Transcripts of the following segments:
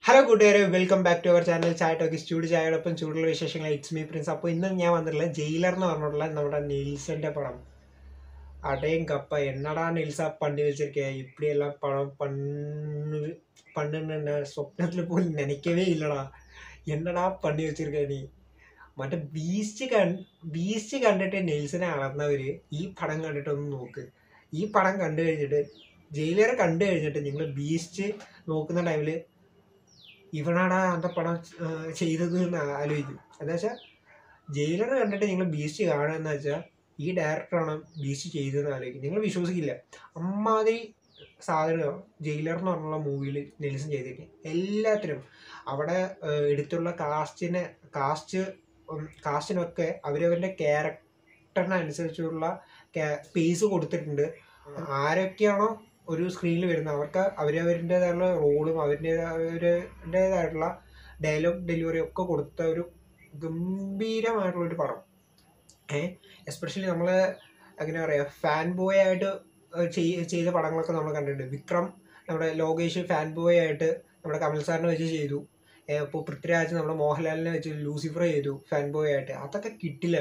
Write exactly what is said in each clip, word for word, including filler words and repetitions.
Hello, good day. Welcome back to our channel Chaya Talkies. Chudi Chaya Open Chudal Visheshanga. It's me Prince. അപ്പോൾ ഇന്ന് ഞാൻ വന്നിട്ടുള്ള jailer എന്ന് പറഞ്ഞിട്ടുള്ള നമ്മുടെ നെയിൽസിന്റെ പടം. അടയും കപ്പ എന്നടാ നെയിൽസാ പണ്ടി വെച്ചിരിക്കുക ഇപ്പടിയെല്ലാം പടം പണ്ട് പണ്ട് സ്വപ്നത്തിൽ പോലും നനയ്ക്കവേ ഇല്ലടാ. എന്നടാ പണ്ടി വെച്ചിരിക്കുക നീ മറ്റേ ബീസ്റ്റ് കൺ ബീസ്റ്റ് കണ്ടിട്ട് നെയിൽസിനെ അളന്നവർ ഈ പടം കണ്ടിട്ടൊന്ന് നോക്ക്. ഈ പടം കണ്ടു കഴിഞ്ഞിട്ട് ജയിലറെ കണ്ടു കഴിഞ്ഞിട്ട് നിങ്ങൾ ബീസ്റ്റ് നോക്കുന്ന ടൈമിൽ ഇവനാടാ அந்த പടം ചെയ്തത് എന്ന് ആലോചിക്കും. എന്താ വെച്ചാൽ ജയിലർ കണ്ടിട്ട് നിങ്ങൾ ബീസ്റ്റ് കാണുക എന്ന് വെച്ചാൽ ഈ ഡയറക്ടറാണ് ബീസ്റ്റ് ചെയ്തതെന്ന് ആലോചിക്കും. നിങ്ങൾ വിശ്വസിക്കില്ല. അമ്മാതിരി സാധനം ജയിലർ എന്ന് പറഞ്ഞുള്ള മൂവിയിൽ നെൽസൺ ചെയ്തിട്ട് എല്ലാത്തിനും അവിടെ എടുത്തുള്ള കാസ്റ്റിനെ കാസ്റ്റ് കാസ്റ്റിനൊക്കെ അവരവരുടെ ക്യാരക്ടറിനനുസരിച്ചുള്ള സ്പേസ് കൊടുത്തിട്ടുണ്ട്. ആരൊക്കെയാണോ ഒരു സ്ക്രീനിൽ വരുന്നത് അവർക്ക് അവരവരുടേതായിട്ടുള്ള റോളും അവരുടേതായിട്ടുള്ള ഡയലോഗ് ഡെലിവറി ഒക്കെ കൊടുത്ത ഒരു ഗംഭീരമായിട്ടുള്ളൊരു പടം. ഏഹ് എസ്പെഷ്യലി നമ്മൾ എങ്ങനെ പറയുക, ഫാൻ ബോയ് ആയിട്ട് ചെയ്ത പടങ്ങളൊക്കെ നമ്മൾ കണ്ടിട്ടുണ്ട്. വിക്രം നമ്മുടെ ലോകേഷ് ഫാൻ ബോയ് ആയിട്ട് നമ്മുടെ കമൽ സാറിനെ വെച്ച് ചെയ്തു. ഇപ്പോൾ പൃഥ്വിരാജ് നമ്മുടെ മോഹൻലാലിനെ വെച്ച് ലൂസിഫർ ചെയ്തു ഫാൻ ബോയ് ആയിട്ട്. അതൊക്കെ കിട്ടില്ല.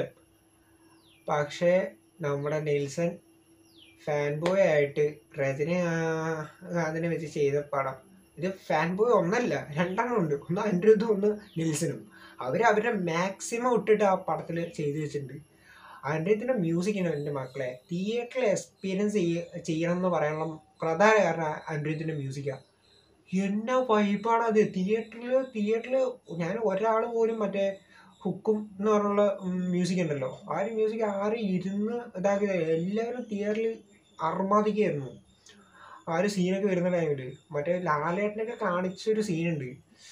പക്ഷേ നമ്മുടെ നെൽസൺ ഫാൻ ബോയ് ആയിട്ട് രജനി അതിനെ വെച്ച് ചെയ്ത പടം. ഇത് ഫാൻ ബോയ് ഒന്നല്ല, രണ്ടെണ്ണം ഉണ്ട്. ഒന്ന് അനിരുദ്ധും ഒന്ന് നെൽസനും. അവർ അവരുടെ മാക്സിമം ഇട്ടിട്ട് ആ പടത്തിൽ ചെയ്തു വെച്ചിട്ടുണ്ട്. അനിരുദ്ധിൻ്റെ മ്യൂസിക്കാണ് എൻ്റെ മക്കളെ തിയേറ്ററിൽ എക്സ്പീരിയൻസ് ചെയ്യ ചെയ്യണം എന്ന് പറയാനുള്ള പ്രധാന കാരണം അനിരുദ്ധിൻ്റെ മ്യൂസിക്കാണ്. എന്നാ വൈബാണ് അത്. തിയേറ്ററിൽ തിയേറ്ററിൽ ഞാൻ ഒരാൾ പോലും മറ്റേ ഹുക്കും എന്ന് പറഞ്ഞുള്ള മ്യൂസിക് ഉണ്ടല്ലോ, ആ ഒരു മ്യൂസിക് ആരും ഇരുന്ന് ഇതാക്കിയത് എല്ലാവരും തിയേറ്ററിൽ അർമാദിക്കായിരുന്നു. ആ ഒരു സീനൊക്കെ വരുന്ന ടൈമിൽ മറ്റേ ലാലേട്ടനൊക്കെ കാണിച്ചൊരു സീനുണ്ട്.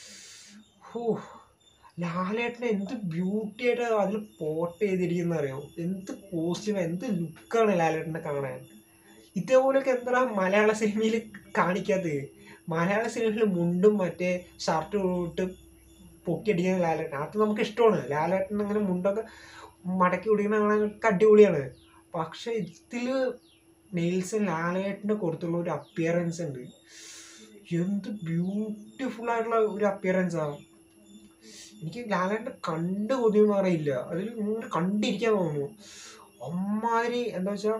ഹോ, ലാലേട്ടനെ എന്ത് ബ്യൂട്ടി ആയിട്ട് അതിൽ പോട്ട് ചെയ്തിരിക്കുന്ന അറിയോ. എന്ത് കോസ്റ്റ്യൂം, എന്ത് ലുക്കാണ് ലാലേട്ടനെ കാണാൻ. ഇതേപോലെയൊക്കെ എന്താ മലയാള സിനിമയിൽ കാണിക്കാത്തത്. മലയാള സിനിമയിൽ മുണ്ടും മറ്റേ ഷർട്ട് ഇട്ട് പൊക്കിയടിക്കുന്ന ലാലേട്ടൻ അത് നമുക്ക് ഇഷ്ടമാണ്. ലാലേട്ടൻ അങ്ങനെ മുണ്ടൊക്കെ മടക്കി കുടിക്കുന്ന കാണാനൊക്കെ അടിപൊളിയാണ്. പക്ഷെ ഇതിൽ നെയിൽസൺ ലാലേട്ടന് കൊടുത്തുള്ള ഒരു അപ്പിയറൻസ് ഉണ്ട്. എന്ത് ബ്യൂട്ടിഫുൾ ആയിട്ടുള്ള ഒരു അപ്പിയറൻസാണ്. എനിക്ക് ലാലേട്ടനെ കണ്ട് കൊതിയെന്ന് അറിയില്ല, അതിൽ ഇങ്ങനെ കണ്ടിരിക്കാൻ തോന്നുന്നു. അമ്മാതിരി എന്താ വെച്ചാൽ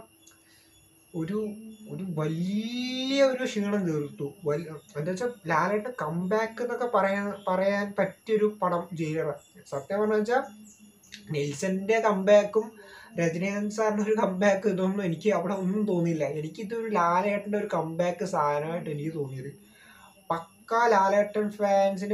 ഒരു ഒരു വലിയ ഒരു ക്ഷീണം തീർത്തു. വലിയ എന്താ വെച്ചാൽ ലാലേട്ടൻ കംബാക്ക് എന്നൊക്കെ പറയാൻ പറയാൻ പറ്റിയൊരു പടം ജയിലർ. സത്യം പറഞ്ഞു വെച്ചാൽ നെൽസന്റെ കംബാക്കും രജനീകാന്ത് സാറിൻ്റെ ഒരു കംബാക്ക് ഇതൊന്നും എനിക്ക് അവിടെ ഒന്നും തോന്നിയില്ല. എനിക്കിതൊരു ലാലേട്ടൻ്റെ ഒരു കംബാക്ക് സാധനമായിട്ട് എനിക്ക് തോന്നിയത്. പക്കാ ലാലേട്ടൻ ഫാൻസിന്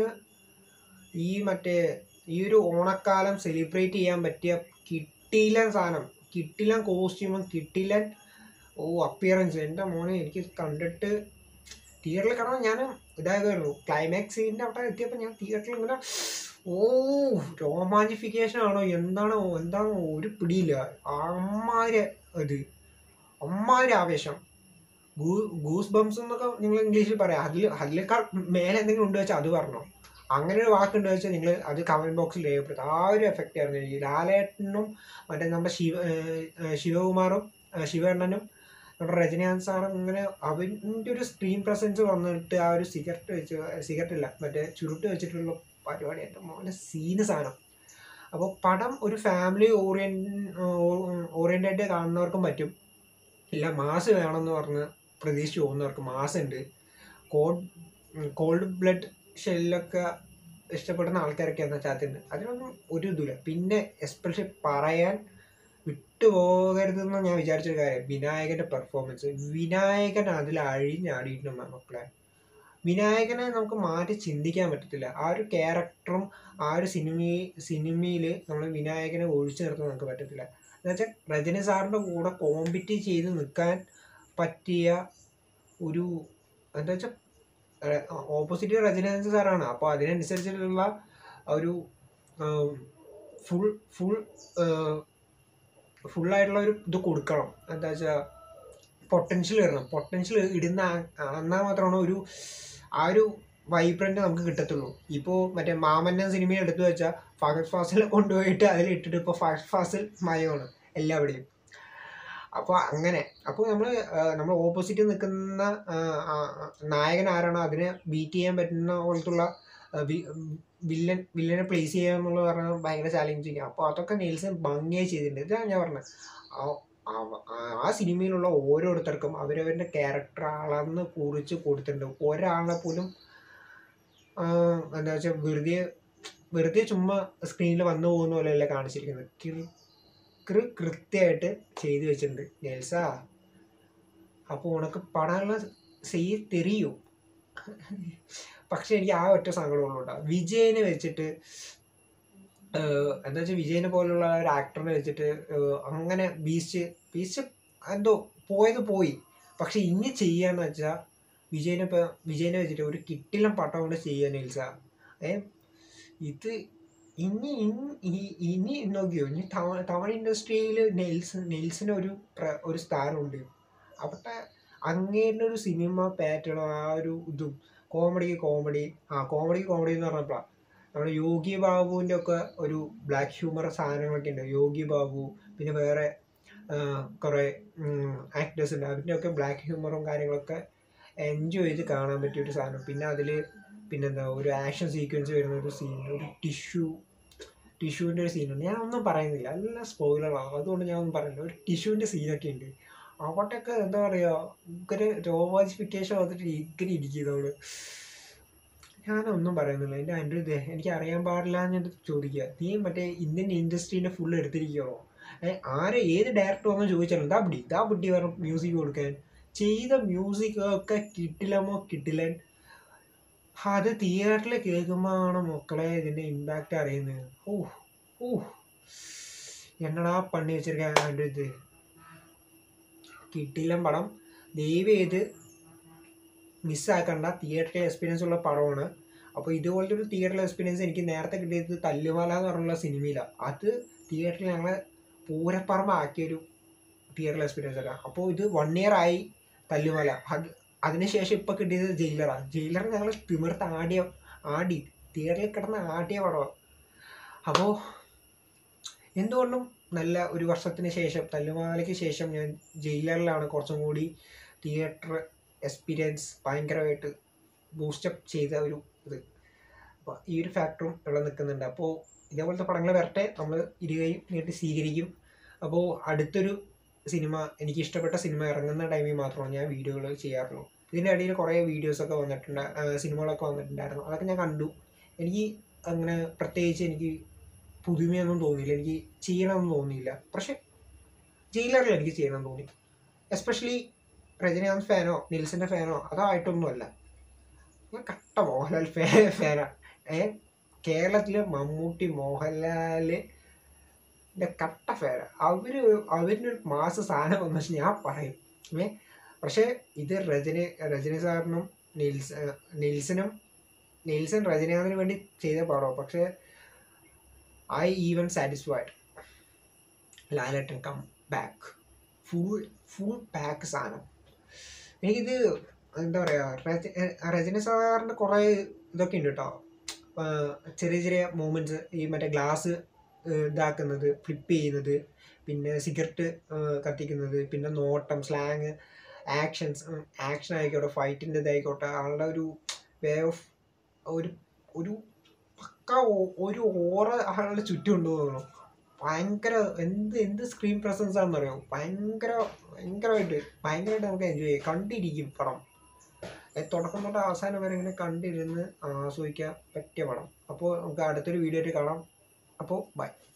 ഈ മറ്റേ ഈ ഒരു ഓണക്കാലം സെലിബ്രേറ്റ് ചെയ്യാൻ പറ്റിയ കിട്ടിയില്ല സാധനം, കിട്ടില്ല കോസ്റ്റ്യൂമും കിട്ടില്ല ഓ അപ്പിയറൻസ്. എൻ്റെ മോനെ എനിക്ക് കണ്ടിട്ട് തിയേറ്ററിൽ കാരണം ഞാൻ ഇതായിരുന്നു. ക്ലൈമാക്സ് സീനിൻ്റെ അവിടെ എത്തിയപ്പോൾ ഞാൻ തിയേറ്ററിൽ ഇങ്ങനെ ഓ രോമാഞ്ചിഫിക്കേഷൻ ആണോ എന്താണോ എന്താണോ ഒരു പിടിയില്ല. അമ്മാതിരി ഇത് അമ്മാതിരി ആവേശം. ഗൂ ഗൂസ് ബംസ് എന്നൊക്കെ നിങ്ങൾ ഇംഗ്ലീഷിൽ പറയാം. അതിൽ അതിലേക്കാൾ മേലെ എന്തെങ്കിലും ഉണ്ട് വെച്ചാൽ അത് പറഞ്ഞോ. അങ്ങനെ ഒരു വാക്കുണ്ട് വെച്ചാൽ നിങ്ങൾ അത് കമൻറ്റ് ബോക്സിൽ രേഖപ്പെടുത്തുക. ആ ഒരു എഫക്റ്റ് ആയിരുന്നു എനിക്ക്. ലാലേട്ടനും മറ്റേ നമ്മുടെ ശിവ ശിവകുമാറും ശിവണ്ണനും നമ്മുടെ രജനീകാന്ത് സാറും ഇങ്ങനെ അവൻ്റെ ഒരു സ്ക്രീൻ പ്രസൻസ് വന്നിട്ട് ആ ഒരു സിഗരറ്റ് വെച്ച് സിഗരറ്റ് ഇല്ല മറ്റേ ചുരുട്ട് വെച്ചിട്ടുള്ള പരിപാടി എൻ്റെ മോനെ സീന് സാധനം. അപ്പോൾ പടം ഒരു ഫാമിലി ഓറിയൻ ഓറിയൻറ്റഡ് കാണുന്നവർക്കും പറ്റും. ഇല്ല മാസ് വേണമെന്ന് പറഞ്ഞ് പ്രതീക്ഷിച്ച് പോകുന്നവർക്ക് മാസ് ഉണ്ട്. കോഡ് കോൾഡ് ബ്ലഡ് ഷെല്ലൊക്കെ ഇഷ്ടപ്പെടുന്ന ആൾക്കാരൊക്കെ എന്താ ചാത്തുണ്ട്. അതിനൊന്നും ഒരു ഇതില്ല. പിന്നെ എസ്പെഷ്യലി പറയാൻ വിട്ടുപോകരുതെന്ന് ഞാൻ വിചാരിച്ചൊരു കാര്യം വിനായകൻ്റെ പെർഫോമൻസ്. വിനായകൻ അതിൽ അഴിഞ്ഞാടിയിട്ടുണ്ട് മക്കളെ. വിനായകനെ നമുക്ക് മാറ്റി ചിന്തിക്കാൻ പറ്റത്തില്ല. ആ ഒരു ക്യാരക്ടറും ആ ഒരു സിനിമ സിനിമയിൽ നമ്മൾ വിനായകനെ ഒഴിച്ചു നിർത്താൻ നമുക്ക് പറ്റത്തില്ല. എന്നുവെച്ചാൽ രജനി സാറിൻ്റെ കൂടെ കോമ്പറ്റ് ചെയ്ത് നിൽക്കാൻ പറ്റിയ ഒരു എന്താ വെച്ചാൽ ഓപ്പോസിറ്റ് രജനീകാന്ത് സാറാണ്. അപ്പോൾ അതിനനുസരിച്ചിട്ടുള്ള ഒരു ഫുൾ ഫുൾ ഫുള്ളായിട്ടുള്ള ഒരു ഇത് കൊടുക്കണം. എന്താ വെച്ചാൽ പൊട്ടൻഷ്യൽ ഇടണം. പൊട്ടൻഷ്യൽ ഇടുന്ന എന്നാൽ മാത്രമാണ് ഒരു ആ ഒരു വൈബ്രൻ്റ് നമുക്ക് കിട്ടത്തുള്ളൂ. ഇപ്പോൾ മറ്റേ മാമന്ന സിനിമയിൽ എടുത്തു വെച്ചാൽ ഫഹദ് ഫാസിലെ കൊണ്ടുപോയിട്ട് അതിലിട്ടിട്ട് ഇപ്പോൾ ഫഹദ് ഫാസിൽ മയമാണ് എല്ലാവിടെയും. അപ്പോൾ അങ്ങനെ അപ്പോൾ നമ്മൾ നമ്മൾ ഓപ്പോസിറ്റ് നിൽക്കുന്ന നായകൻ ആരാണോ അതിനെ ബീറ്റ് ചെയ്യാൻ പറ്റുന്ന പോലത്തുള്ള വില്ലൻ വില്ലനെ പ്ലേസ് ചെയ്യുക എന്നുള്ളത് പറഞ്ഞാൽ ഭയങ്കര ചാലഞ്ചിങ്. അപ്പോൾ അതൊക്കെ നെൽസൺ ഭംഗിയായി ചെയ്തിട്ടുണ്ട്. ഇതാണ് ഞാൻ പറഞ്ഞത്, ആ സിനിമയിലുള്ള ഓരോരുത്തർക്കും അവരവരുടെ ക്യാരക്ടർ അളന്ന് കുറിച്ച് കൊടുത്തിട്ടുണ്ട്. ഒരാളെ പോലും എന്താ വെച്ചാൽ വെറുതെ വെറുതെ ചുമ്മാ സ്ക്രീനിൽ വന്നു പോകുന്ന പോലെയല്ല കാണിച്ചിരിക്കുന്നത്. കൃ കൃത്യമായിട്ട് ചെയ്തു വെച്ചിട്ടുണ്ട് നെൽസാ. അപ്പോൾ ഉനക്ക് പടമുള്ള ചെയ് തെറിയും. പക്ഷെ എനിക്ക് ആ ഒറ്റ സങ്കടമുള്ളൂ കേട്ടോ, വിജയനെ വെച്ചിട്ട് എന്താ വെച്ചാൽ വിജയനെ പോലുള്ള ഒരു ആക്ടറിനെ വെച്ചിട്ട് അങ്ങനെ ബീസ്റ്റ് ബീസ്റ്റ് എന്തോ പോയത് പോയി. പക്ഷെ ഇനി ചെയ്യാന്ന് വെച്ചാൽ വിജയനെ വിജയനെ വെച്ചിട്ട് ഒരു കിട്ടിലും പട്ടം കൊണ്ട് ചെയ്യാൻ നെൽസ. ഏ ഇത് ഇനി ഇനി നോക്കിയോ, ഇനി തമിഴ് തമിഴ് ഇൻഡസ്ട്രിയിൽ നെൽസ് നെൽസിന് ഒരു ഒരു സ്ഥാനമുണ്ട് അവിടെ. അങ്ങേരുടെ ഒരു സിനിമ പാറ്റേണോ ആ ഒരു ഇതും കോമഡിക്ക് കോമഡി ആ കോമഡിക്ക് കോമഡി എന്ന് പറഞ്ഞപ്പോഴാണ് നമ്മുടെ യോഗി ബാബുവിൻ്റെ ഒക്കെ ഒരു ബ്ലാക്ക് ഹ്യൂമർ സാധനങ്ങളൊക്കെ ഉണ്ട്. യോഗി ബാബു പിന്നെ വേറെ കുറേ ആക്ടേഴ്സ് ഉണ്ട്, അതിൻ്റെയൊക്കെ ബ്ലാക്ക് ഹ്യൂമറും കാര്യങ്ങളൊക്കെ എൻജോയ് ചെയ്ത് കാണാൻ പറ്റിയ ഒരു സാധനം. പിന്നെ അതിൽ പിന്നെന്താ ഒരു ആക്ഷൻ സീക്വൻസ് വരുന്ന ഒരു സീൻ, ഒരു ടിഷ്യൂ ടിഷ്യൂവിൻ്റെ ഒരു സീനുണ്ട്. ഞാൻ ഒന്നും പറയുന്നില്ല, എല്ലാം സ്പോയിലറാണ്, അതുകൊണ്ട് ഞാൻ ഒന്നും പറയുന്നില്ല. ഒരു ടിഷ്യൂവിൻ്റെ സീനൊക്കെ ഉണ്ട് അവിടെയൊക്കെ. എന്താ പറയുക, ഇങ്ങനെ രോമാഞ്ചിഫിക്കേഷൻ വന്നിട്ട് ഇങ്ങനെ ഇരിക്കുന്നവള്. ഞാനൊന്നും പറയുന്നില്ല. എൻ്റെ അനിരുദ്ധേ, എനിക്ക് അറിയാൻ പാടില്ല എന്ന് ചോദിക്കുക. നീ മറ്റേ ഇന്ത്യൻ ഇൻഡസ്ട്രീനെ ഫുൾ എടുത്തിരിക്കുകയാണോ? ആരെ ഏത് ഡയറക്ടർ വന്ന് ചോദിച്ചാലും ദാ പിടി ദാ പിടി വേണം മ്യൂസിക് കൊടുക്കാൻ. ചെയ്ത മ്യൂസിക് ഒക്കെ കിട്ടില്ലമോ കിട്ടില്ലൻ. അത് തിയേറ്ററിൽ കേൾക്കുമ്പോഴാണ് മക്കളെ ഇതിൻ്റെ ഇമ്പാക്റ്റ് അറിയുന്നത്. ഓ ഓ എന്നടാ പണി വെച്ചിരിക്കാൻ അനിരുദ്ധ്. കിട്ടില്ലം പടം ദയവ് ചെയ്ത് മിസ്സാക്കണ്ട, തിയേറ്ററിൽ എക്സ്പീരിയൻസ് ഉള്ള പടമാണ്. അപ്പോൾ ഇതുപോലത്തെ ഒരു തിയേറ്ററിൽ എക്സ്പീരിയൻസ് എനിക്ക് നേരത്തെ കിട്ടിയത് തല്ലുമാല എന്ന് പറഞ്ഞുള്ള സിനിമയിലാണ്. അത് തിയേറ്ററിൽ ഞങ്ങൾ പൂരപ്പറമ്പാക്കിയൊരു തിയേറ്ററിൽ എക്സ്പീരിയൻസ് അല്ല. അപ്പോൾ ഇത് വൺ ഇയർ ആയി തല്ലുമാല, അത് അതിനുശേഷം ഇപ്പോൾ കിട്ടിയത് ജയിലറാണ്. ജയിലർ ഞങ്ങൾ തിമിർത്ത് ആടിയ ആടി തിയേറ്ററിൽ കിടന്ന് ആടിയ പടമാണ്. അപ്പോൾ എന്തുകൊണ്ടും നല്ല ഒരു വർഷത്തിന് ശേഷം തല്ലുമാലയ്ക്ക് ശേഷം ഞാൻ ജയിലറിലാണ് കുറച്ചും കൂടി തിയേറ്റർ എക്സ്പീരിയൻസ് ഭയങ്കരമായിട്ട് ബൂസ്റ്റപ്പ് ചെയ്ത ഒരു ഇത്. അപ്പോൾ ഈ ഒരു ഫാക്ടറും ഇവിടെ നിൽക്കുന്നുണ്ട്. അപ്പോൾ ഇതേപോലത്തെ പടങ്ങൾ വരട്ടെ, നമ്മൾ ഇരുകയും നീട്ടി സ്വീകരിക്കും. അപ്പോൾ അടുത്തൊരു സിനിമ, എനിക്ക് ഇഷ്ടപ്പെട്ട സിനിമ ഇറങ്ങുന്ന ടൈമിൽ മാത്രമാണ് ഞാൻ വീഡിയോകൾ ചെയ്യാറുള്ളൂ. ഇതിൻ്റെ ഇടയിൽ കുറേ വീഡിയോസൊക്കെ വന്നിട്ടുണ്ട്, സിനിമകളൊക്കെ വന്നിട്ടുണ്ടായിരുന്നു, അതൊക്കെ ഞാൻ കണ്ടു. എനിക്ക് അങ്ങനെ പ്രത്യേകിച്ച് എനിക്ക് പുതുമയൊന്നും തോന്നിയില്ല, എനിക്ക് ചെയ്യണമെന്ന് തോന്നിയില്ല. പക്ഷെ ജയിലറിൽ എനിക്ക് ചെയ്യണമെന്ന് തോന്നി. എസ്പെഷ്യലി രജനികാന്ത് ഫാനോ നെൽസൻ്റെ ഫാനോ അതായിട്ടൊന്നുമല്ല, ഞാൻ കട്ട മോഹൻലാൽ ഫാ ഫാനാണ് ഏ കേരളത്തിൽ മമ്മൂട്ടി മോഹൻലാലിൻ്റെ കട്ട ഫാനാണ്. അവർ അവരിൻ്റെ ഒരു മാസ സാധനം വന്നു വെച്ചാൽ ഞാൻ പറയും ഏ പക്ഷേ ഇത് രജനി രജനി സാറിനും നെൽസ നെൽസനും നെൽസൺ രജനികാന്തിന് വേണ്ടി ചെയ്ത പടമാണ്. പക്ഷേ I even satisfied. Lalettan come back, full full pack സാധനം. എനിക്കിത് എന്താ പറയുക, രജ രജനി സാറിൻ്റെ കുറേ ഇതൊക്കെ ഉണ്ട് കേട്ടോ, ചെറിയ ചെറിയ മൂമെൻറ്റ്സ്, ഈ മറ്റേ ഗ്ലാസ് ഇതാക്കുന്നത്, ഫ്ലിപ്പ് ചെയ്യുന്നത്, പിന്നെ സിഗരറ്റ് കത്തിക്കുന്നത്, പിന്നെ നോട്ടം, സ്ലാങ്, ആക്ഷൻസ് ആക്ഷൻ ആയിക്കോട്ടെ, ഫൈറ്റിൻ്റെ ഇതായിക്കോട്ടെ, ആളുടെ ഒരു വേ ഓഫ് ഒരു ഒരു പക്ക ഒരു ഓറ ആളുടെ ചുറ്റും ഉണ്ട് തോന്നുന്നു. ഭയങ്കര എന്ത് എന്ത് സ്ക്രീൻ പ്രസൻസ് ആണെന്ന് അറിയാമോ, ഭയങ്കര ഭയങ്കരമായിട്ട് ഭയങ്കരമായിട്ട് നമുക്ക് എൻജോയ് ചെയ്യാം, കണ്ടിരിക്കും പടം തുടക്കം തൊട്ട് അവസാനം വരെ ഇങ്ങനെ കണ്ടിരുന്ന് ആസ്വദിക്കാൻ പറ്റിയ പടം. അപ്പോൾ നമുക്ക് അടുത്തൊരു വീഡിയോ ആയിട്ട് കാണാം. അപ്പോൾ ബൈ.